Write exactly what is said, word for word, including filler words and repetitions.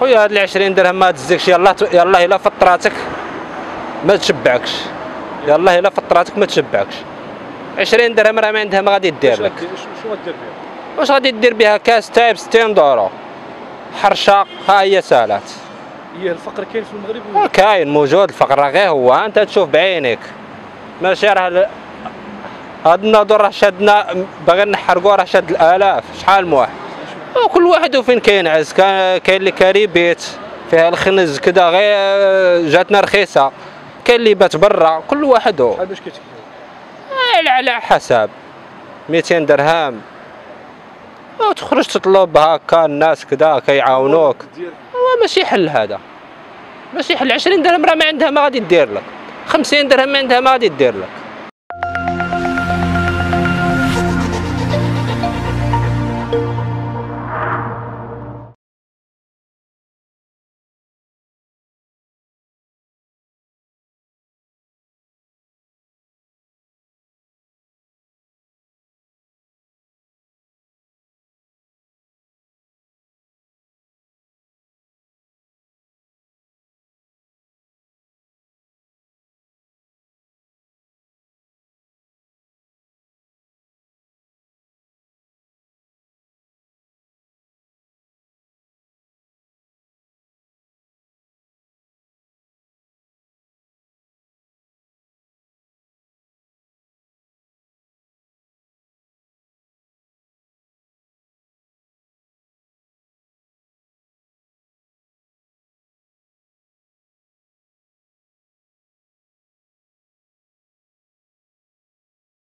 خويا هاد العشرين درهم ما تزكش. يلاه يلاه الا فطراتك ما تشبعكش. يلاه الا فطراتك ما تشبعكش. عشرين درهم راه ما عندها ما غادي دير لك. شنو غدير بها؟ واش غادي دير بها؟ كاس تاي ب ستين دورو، حرشه ها هي سالات. هي الفقر كاين في المغرب؟ كاين موجود الفقر، راه غير هو انت تشوف بعينيك. ماشي راه هاد الناظور راه شادنا باغي نحرقوه، راه شاد الآلاف. شحال من واحد وكل واحد وفين كينعس. كاين اللي كاري بيت فيها الخنز كدا غير جاتنا رخيصه، كاين اللي بات برا، كل واحد هو. شحال باش كتكلف؟ على حساب ميتين درهم وتخرج تطلب هكا، الناس كدا كيعاونوك. هو ماشي حل هذا، ماشي حل. عشرين درهم راه ما عندها ما غادي دير لك، خمسين درهم ما عندها ما غادي دير لك.